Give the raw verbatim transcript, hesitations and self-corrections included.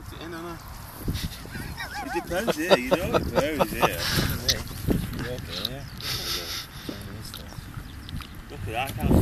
I don't know. It depends, yeah, you know, it varies, yeah. Okay, yeah. Look at that, I can't